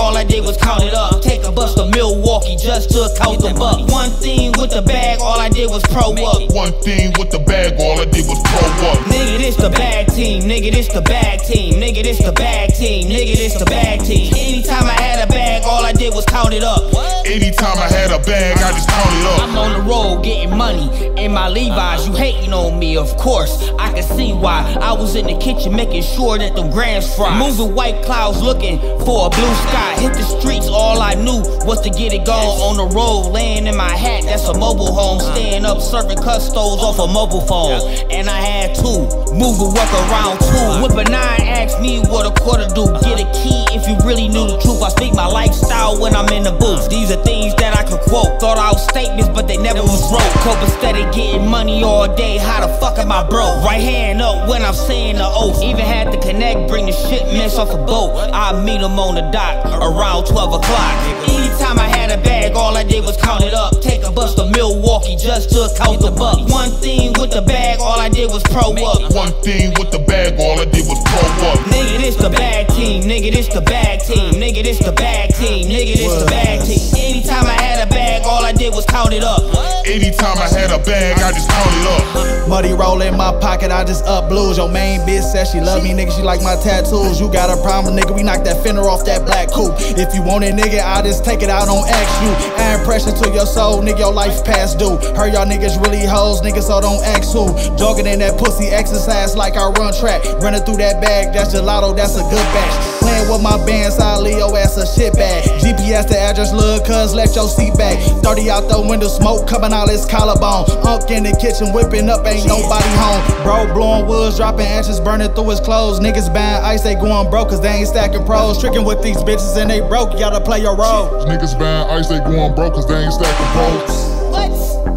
all I did was count it up. Take a bus to Milwaukee just to count the buck. One thing with the bag, all I did was pro up. One thing with the bag, all I did was pro up. Nigga, this the bag team. Nigga, this the bag team. Nigga, this the bag team. Nigga, this the bag team. Anytime I had a bag, all I did was count it up. Anytime I had a bag, I just counted up. I'm on the road getting money in my Levi's. You hating on me, of course. I can see why. I was in the kitchen making sure that them grams fry. Moving white clouds looking for a blue sky. Hit the streets, all I knew was to get it going. On the road, laying in my hat, that's a mobile home. Staying up, serving custos off a mobile phone. And I had two, move and work around two. Whip a 9, ask me what a quarter do. Get a key if you really knew the truth. I speak my lifestyle when I'm in the booth. These are things that I could quote. Thought I was statements, but they never was wrote. Cobra steady getting money all day. How the fuck am I broke? Right hand up when I'm saying the oath. Even had to connect, bring the shipments off a boat. I meet them on the dock around 12 o'clock. Anytime I had a bag, all I did was count it up. Take a bus to Milwaukee just to count the buck. One thing with the bag, all I did was pro up. One thing with the bag, all I did was pro up. Nigga, this the bag team. Nigga, this the bag team. Nigga, this the bag team. Nigga, this the bag team. Anytime I had a bag, all I did was count it up. Anytime I had a bag, I just counted up. Muddy roll in my pocket, I just up blues. Your main bitch says she love me, nigga, she like my tattoos. You got a problem, nigga, we knock that fender off that black coupe. If you want it, nigga, I just take it out, don't ask you. Add pressure to your soul, nigga, your life past due. Heard y'all niggas really hoes, nigga, so don't ask who. Jogging in that pussy, exercise like I run track. Running through that bag, that's gelato, that's a good batch. Playing with my bands, I leave your ass a shit bag. GPS the address, look, cuz let your seat back. 30 out the window, smoke coming out his collarbone. Unk in the kitchen, whipping up, ain't nobody home. Bro blowing woods, dropping ashes, burning through his clothes. Niggas buying ice, they going broke cause they ain't stacking pros. Tricking with these bitches and they broke, you gotta play your role. Niggas buying ice, they going broke cause they ain't stacking pros. What?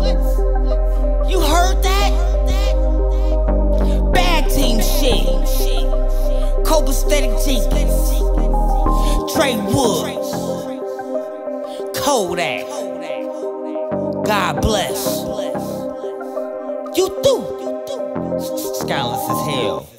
You heard that? Bag team shit. Cobra steady Jenkins. Trey Woods. Kodak. God bless. You do. Scandalous as hell.